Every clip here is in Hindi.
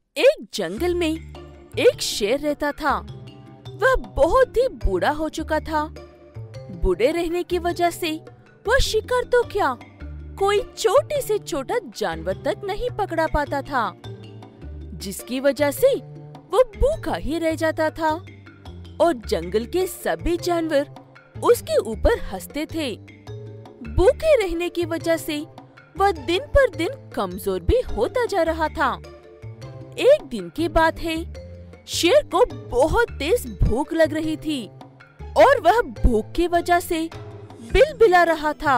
एक जंगल में एक शेर रहता था। वह बहुत ही बूढ़ा हो चुका था। बूढ़े रहने की वजह से वह शिकार तो क्या, कोई छोटे से छोटा जानवर तक नहीं पकड़ा पाता था, जिसकी वजह से वो भूखा ही रह जाता था और जंगल के सभी जानवर उसके ऊपर हंसते थे। भूखे रहने की वजह से वह दिन पर दिन कमजोर भी होता जा रहा था। एक दिन की बात है, शेर को बहुत तेज भूख लग रही थी और वह भूख की वजह से बिलबिला रहा था।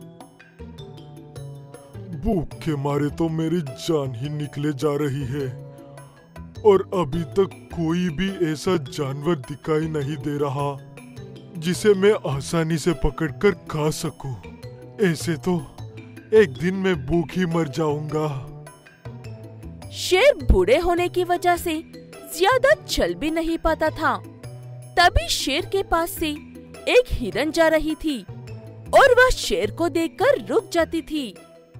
भूख के मारे तो मेरी जान ही निकले जा रही है और अभी तक कोई भी ऐसा जानवर दिखाई नहीं दे रहा जिसे मैं आसानी से पकड़कर खा सकूं। ऐसे तो एक दिन मैं भूख ही मर जाऊंगा। शेर बूढ़े होने की वजह से ज्यादा चल भी नहीं पाता था। तभी शेर के पास से एक हिरन जा रही थी और वह शेर को देखकर रुक जाती थी।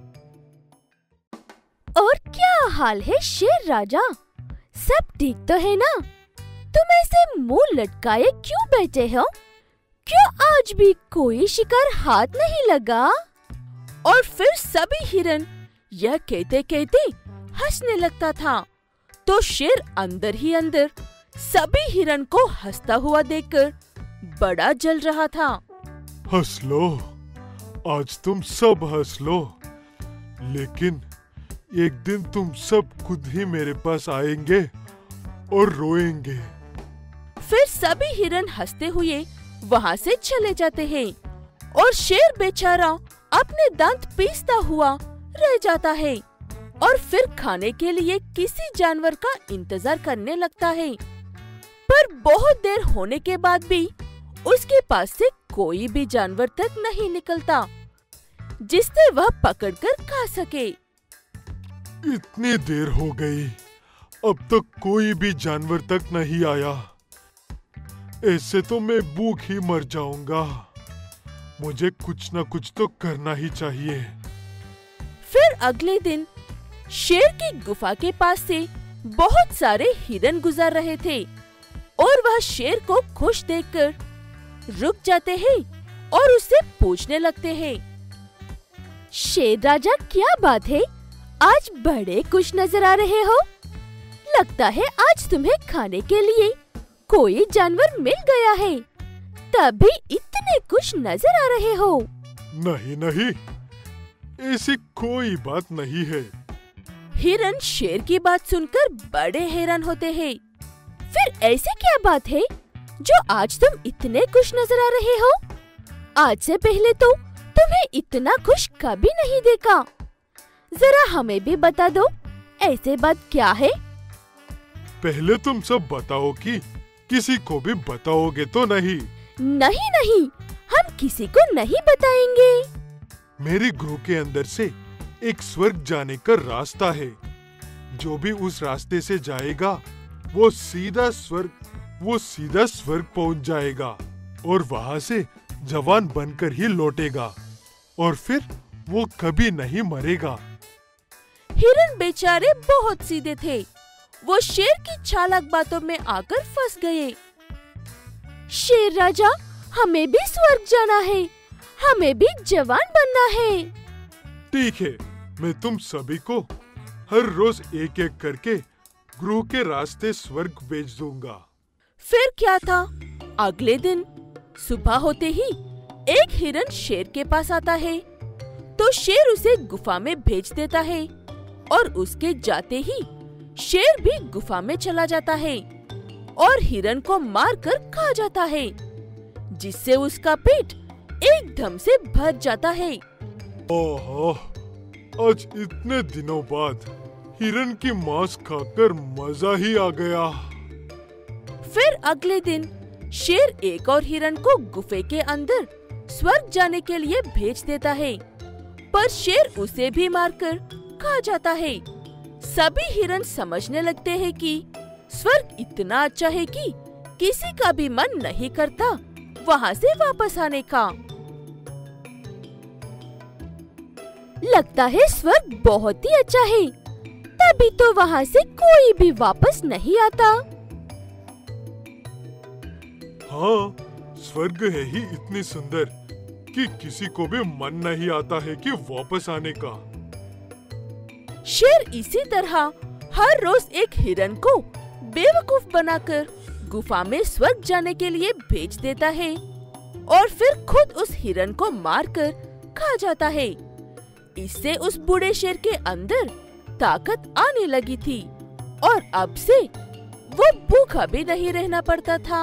और क्या हाल है शेर राजा, सब ठीक तो है ना? तुम ऐसे मुंह लटकाए क्यों बैठे हो? क्यों आज भी कोई शिकार हाथ नहीं लगा? और फिर सभी हिरन यह कहते कहते हंसने लगता था, तो शेर अंदर ही अंदर सभी हिरन को हंसता हुआ देखकर बड़ा जल रहा था। हंस लो, आज तुम सब हंस लो, लेकिन एक दिन तुम सब खुद ही मेरे पास आएंगे और रोएंगे। फिर सभी हिरन हंसते हुए वहाँ से चले जाते हैं और शेर बेचारा अपने दांत पीसता हुआ रह जाता है और फिर खाने के लिए किसी जानवर का इंतजार करने लगता है। पर बहुत देर होने के बाद भी उसके पास से कोई भी जानवर तक नहीं निकलता जिससे वह पकड़कर खा सके। इतनी देर हो गई, अब तक कोई भी जानवर तक नहीं आया। ऐसे तो मैं भूख ही मर जाऊंगा। मुझे कुछ न कुछ तो करना ही चाहिए। फिर अगले दिन शेर की गुफा के पास से बहुत सारे हिरन गुजर रहे थे और वह शेर को खुश देखकर रुक जाते हैं और उससे पूछने लगते हैं, शेर राजा क्या बात है, आज बड़े खुश नजर आ रहे हो? लगता है आज तुम्हें खाने के लिए कोई जानवर मिल गया है, तभी इतने खुश नजर आ रहे हो। नहीं नहीं, ऐसी कोई बात नहीं है। हिरन शेर की बात सुनकर बड़े हैरान होते हैं। फिर ऐसी क्या बात है जो आज तुम इतने खुश नजर आ रहे हो? आज से पहले तो तुम्हें इतना खुश कभी नहीं देखा। जरा हमें भी बता दो, ऐसे बात क्या है? पहले तुम सब बताओ कि किसी को भी बताओगे तो नहीं? नहीं नहीं, हम किसी को नहीं बताएंगे। मेरी गुह के अंदर से एक स्वर्ग जाने का रास्ता है। जो भी उस रास्ते से जाएगा वो सीधा स्वर्ग पहुंच जाएगा और वहाँ से जवान बनकर ही लौटेगा और फिर वो कभी नहीं मरेगा। हिरन बेचारे बहुत सीधे थे, वो शेर की चालाक बातों में आकर फंस गए। शेर राजा, हमें भी स्वर्ग जाना है, हमें भी जवान बनना है। ठीक है, मैं तुम सभी को हर रोज एक एक करके गुह के रास्ते स्वर्ग भेज दूंगा। फिर क्या था, अगले दिन सुबह होते ही एक हिरन शेर के पास आता है, तो शेर उसे गुफा में भेज देता है और उसके जाते ही शेर भी गुफा में चला जाता है और हिरन को मारकर खा जाता है, जिससे उसका पेट एकदम से भर जाता है। ओहो, आज इतने दिनों बाद हिरन की मांस खाकर मजा ही आ गया। फिर अगले दिन शेर एक और हिरन को गुफे के अंदर स्वर्ग जाने के लिए भेज देता है, पर शेर उसे भी मारकर खा जाता है। सभी हिरन समझने लगते हैं कि स्वर्ग इतना अच्छा है कि किसी का भी मन नहीं करता वहाँ से वापस आने का। लगता है स्वर्ग बहुत ही अच्छा है, अभी तो वहाँ से कोई भी वापस नहीं आता। हाँ, स्वर्ग है ही इतनी सुंदर कि किसी को भी मन नहीं आता है कि वापस आने का। शेर इसी तरह हर रोज एक हिरन को बेवकूफ बनाकर गुफा में स्वर्ग जाने के लिए भेज देता है और फिर खुद उस हिरन को मारकर खा जाता है। इससे उस बूढ़े शेर के अंदर ताकत आने लगी थी और अब से वो भूखा भी नहीं रहना पड़ता था।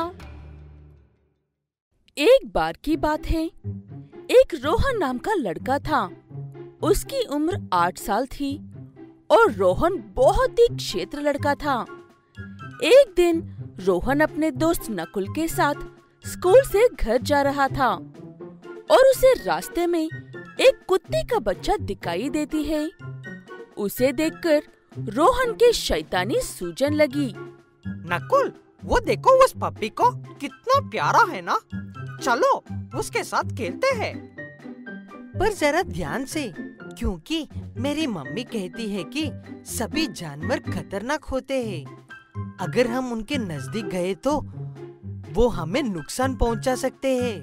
एक बार की बात है, एक रोहन नाम का लड़का था। उसकी उम्र 8 साल थी और रोहन बहुत ही क्षेत्र लड़का था। एक दिन रोहन अपने दोस्त नकुल के साथ स्कूल से घर जा रहा था और उसे रास्ते में एक कुत्ते का बच्चा दिखाई देती है। उसे देखकर रोहन के शैतानी सूजन लगी। नकुल, वो देखो उस पप्पी को, कितना प्यारा है ना। चलो उसके साथ खेलते हैं। पर जरा ध्यान से, क्योंकि मेरी मम्मी कहती है कि सभी जानवर खतरनाक होते हैं। अगर हम उनके नजदीक गए तो वो हमें नुकसान पहुंचा सकते हैं।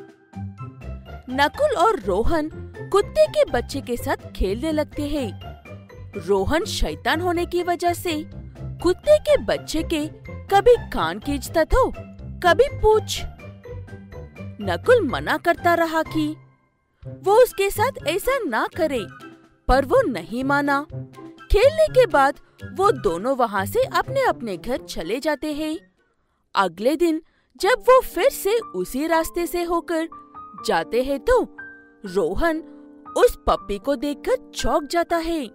नकुल और रोहन कुत्ते के बच्चे के साथ खेलने लगते हैं। रोहन शैतान होने की वजह से कुत्ते के बच्चे के कभी कान खींचता तो कभी पूंछ। नकुल मना करता रहा कि वो उसके साथ ऐसा ना करे, पर वो नहीं माना। खेलने के बाद वो दोनों वहाँ से अपने अपने घर चले जाते हैं। अगले दिन जब वो फिर से उसी रास्ते से होकर जाते हैं तो रोहन उस पप्पी को देखकर चौंक जाता है।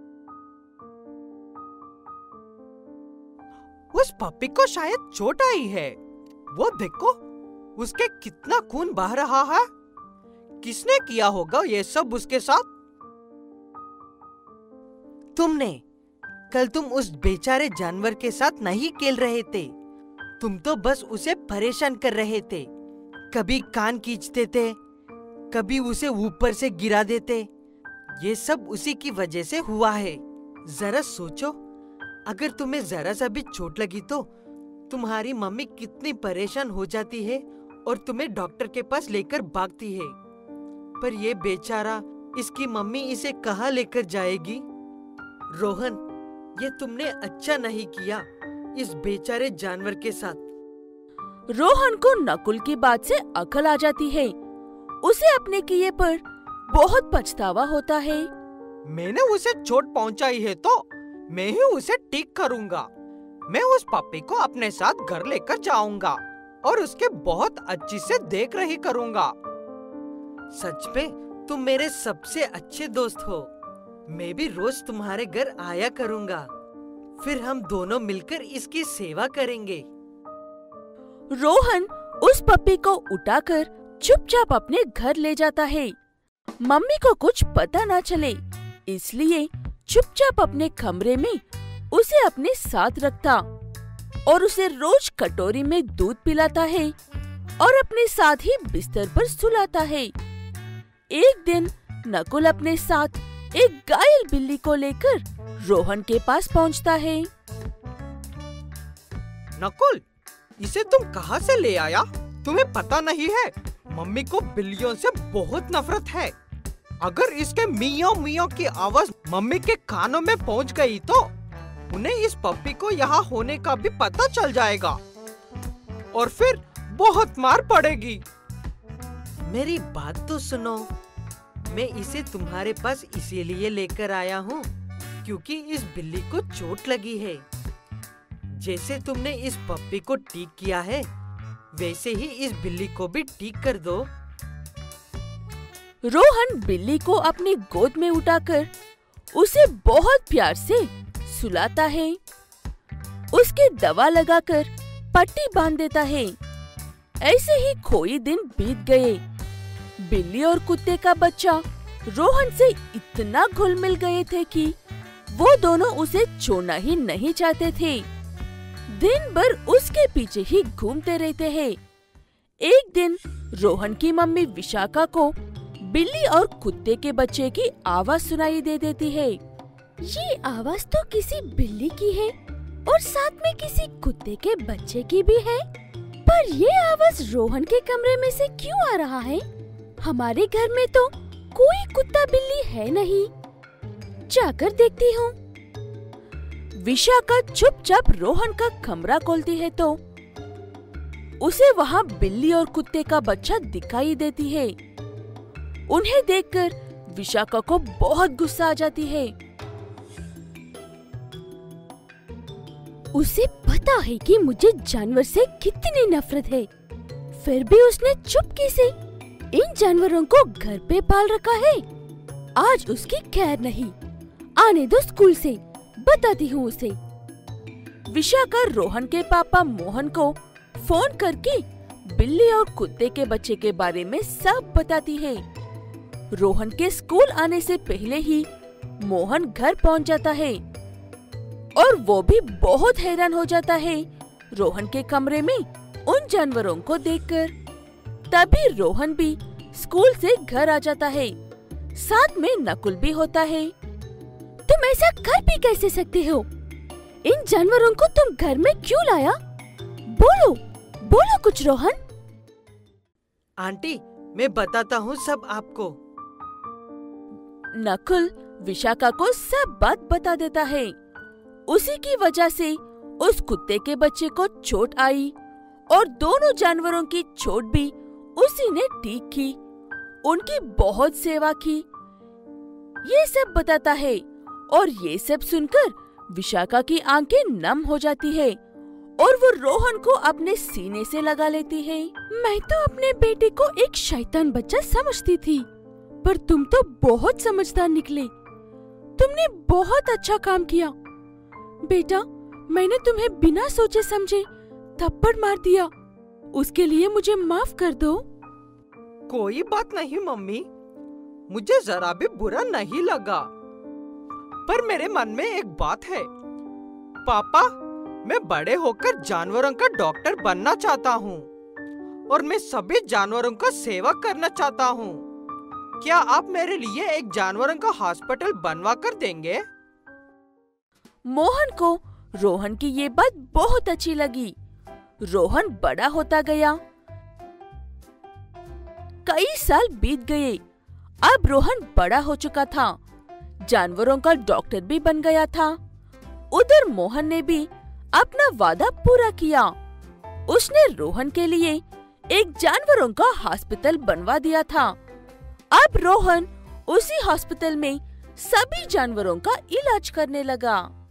उस पप्पी को शायद चोट आई है। वो देखो, उसके कितना खून बह रहा है। किसने किया होगा ये सब उसके साथ? तुमने। कल तुम उस बेचारे जानवर के साथ नहीं खेल रहे थे, तुम तो बस उसे परेशान कर रहे थे। कभी कान खींचते थे, कभी उसे ऊपर से गिरा देते। ये सब उसी की वजह से हुआ है। जरा सोचो, अगर तुम्हें जरा सा भी चोट लगी तो तुम्हारी मम्मी कितनी परेशान हो जाती है और तुम्हें डॉक्टर के पास लेकर भागती है। पर ये बेचारा, इसकी मम्मी इसे कहाँ लेकर जाएगी? रोहन, ये तुमने अच्छा नहीं किया इस बेचारे जानवर के साथ। रोहन को नकुल की बात से अकल आ जाती है। उसे अपने किए पर बहुत पछतावा होता है। मैंने उसे चोट पहुंचाई है तो मैं ही उसे ठीक करूंगा। मैं उस पप्पी को अपने साथ घर लेकर जाऊंगा और उसके बहुत अच्छी से देख रेख करूंगा। सच में तुम मेरे सबसे अच्छे दोस्त हो। मैं भी रोज तुम्हारे घर आया करूंगा। फिर हम दोनों मिलकर इसकी सेवा करेंगे। रोहन उस पप्पी को उठाकर चुपचाप अपने घर ले जाता है। मम्मी को कुछ पता ना चले, इसलिए चुपचाप अपने कमरे में उसे अपने साथ रखता और उसे रोज कटोरी में दूध पिलाता है और अपने साथ ही बिस्तर पर सुलाता है। एक दिन नकुल अपने साथ एक घायल बिल्ली को लेकर रोहन के पास पहुंचता है। नकुल, इसे तुम कहाँ से ले आया? तुम्हें पता नहीं है, मम्मी को बिल्लियों से बहुत नफरत है। अगर इसके मियाँ मियाँ की आवाज मम्मी के कानों में पहुँच गई तो उन्हें इस पप्पी को यहाँ होने का भी पता चल जाएगा और फिर बहुत मार पड़ेगी। मेरी बात तो सुनो। मैं इसे तुम्हारे पास इसीलिए लेकर आया हूँ क्योंकि इस बिल्ली को चोट लगी है। जैसे तुमने इस पप्पी को ठीक किया है, वैसे ही इस बिल्ली को भी ठीक कर दो। रोहन बिल्ली को अपनी गोद में उठाकर उसे बहुत प्यार से सुलाता है। उसके दवा लगाकर पट्टी बांध देता है। ऐसे ही कोई दिन बीत गए। बिल्ली और कुत्ते का बच्चा रोहन से इतना घुल मिल गए थे कि वो दोनों उसे छोड़ना ही नहीं चाहते थे। दिन भर उसके पीछे ही घूमते रहते हैं। एक दिन रोहन की मम्मी विशाखा को बिल्ली और कुत्ते के बच्चे की आवाज सुनाई दे देती है। ये आवाज तो किसी बिल्ली की है और साथ में किसी कुत्ते के बच्चे की भी है, पर ये आवाज रोहन के कमरे में से क्यों आ रहा है? हमारे घर में तो कोई कुत्ता बिल्ली है नहीं। जाकर देखती हूँ। विशाखा चुपचाप रोहन का कमरा खोलती है तो उसे वहाँ बिल्ली और कुत्ते का बच्चा दिखाई देती है। उन्हें देखकर विशाखा को बहुत गुस्सा आ जाती है। उसे पता है कि मुझे जानवर से कितनी नफरत है, फिर भी उसने चुपके से इन जानवरों को घर पे पाल रखा है। आज उसकी खैर नहीं। आने दो स्कूल से, बताती हूँ उसे। विशाखा रोहन के पापा मोहन को फोन करके बिल्ली और कुत्ते के बच्चे के बारे में सब बताती है। रोहन के स्कूल आने से पहले ही मोहन घर पहुँच जाता है और वो भी बहुत हैरान हो जाता है रोहन के कमरे में उन जानवरों को देखकर। तभी रोहन भी स्कूल से घर आ जाता है, साथ में नकुल भी होता है। तुम ऐसा कर भी कैसे सकते हो? इन जानवरों को तुम घर में क्यों लाया? बोलो, बोलो कुछ रोहन। आंटी, मैं बताता हूँ सब आपको। नकुल विशाखा को सब बात बता देता है। उसी की वजह से उस कुत्ते के बच्चे को चोट आई और दोनों जानवरों की चोट भी उसी ने ठीक की। उनकी बहुत सेवा की। ये सब बताता है और ये सब सुनकर विशाखा की आंखें नम हो जाती है और वो रोहन को अपने सीने से लगा लेती है। मैं तो अपने बेटे को एक शैतान बच्चा समझती थी, पर तुम तो बहुत समझदार निकले। तुमने बहुत अच्छा काम किया। बेटा, मैंने तुम्हें बिना सोचे समझे थप्पड़ मार दिया, उसके लिए मुझे माफ कर दो। कोई बात नहीं मम्मी, मुझे जरा भी बुरा नहीं लगा। पर मेरे मन में एक बात है, पापा, मैं बड़े होकर जानवरों का डॉक्टर बनना चाहता हूँ और मैं सभी जानवरों का सेवा करना चाहता हूँ। क्या आप मेरे लिए एक जानवरों का हॉस्पिटल बनवा कर देंगे? मोहन को रोहन की ये बात बहुत अच्छी लगी। रोहन बड़ा होता गया। कई साल बीत गए। अब रोहन बड़ा हो चुका था, जानवरों का डॉक्टर भी बन गया था। उधर मोहन ने भी अपना वादा पूरा किया। उसने रोहन के लिए एक जानवरों का हॉस्पिटल बनवा दिया था। अब रोहन उसी हॉस्पिटल में सभी जानवरों का इलाज करने लगा।